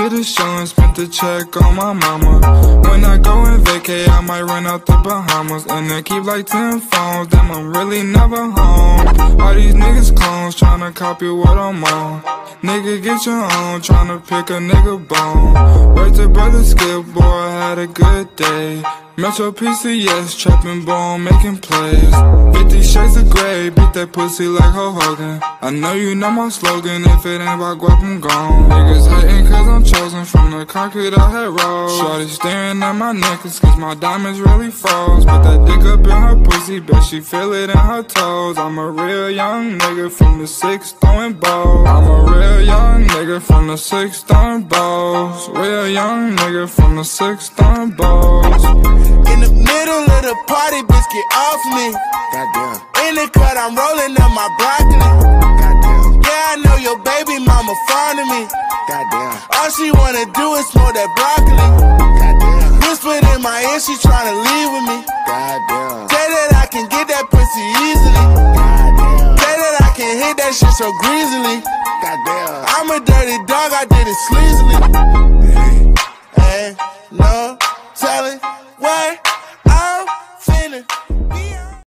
hit a show and spent the check on my mama. When I go and vacay, I might run out the Bahamas. And they keep like 10 phones, damn, I'm really never home. All these niggas clones tryna copy what I'm on. Nigga, get your own, tryna pick a nigga bone. Word to brother Skip, boy, I had a good day. Metro PCS, trapping bone, making plays. 50 shades of gray, beat that pussy like Hulk Hogan. I know you know my slogan, if it ain't about guap, I'm gone. Niggas hating cause I'm chosen from the concrete I had rolled. Shorty staring at my necklace cause my diamonds really froze. Put that dick up in her pussy, bet she feel it in her toes. I'm a real young nigga from the 6 throwing balls. I'm a real young nigga from the 6 throwing balls. Real young nigga from the 6 throwing balls. In the middle of the party, bitch, get off me. Goddamn. In the cut, I'm rolling up my broccoli. Goddamn. Yeah, I know your baby mama fond of me. Goddamn. All she wanna do is smoke that broccoli. Goddamn. Whispered in my ear, she tryna leave with me. Goddamn. Say that I can get that pussy easily. Goddamn. Say that I can hit that shit so greasily. Goddamn. I'm a dirty dog, I did it sleazily.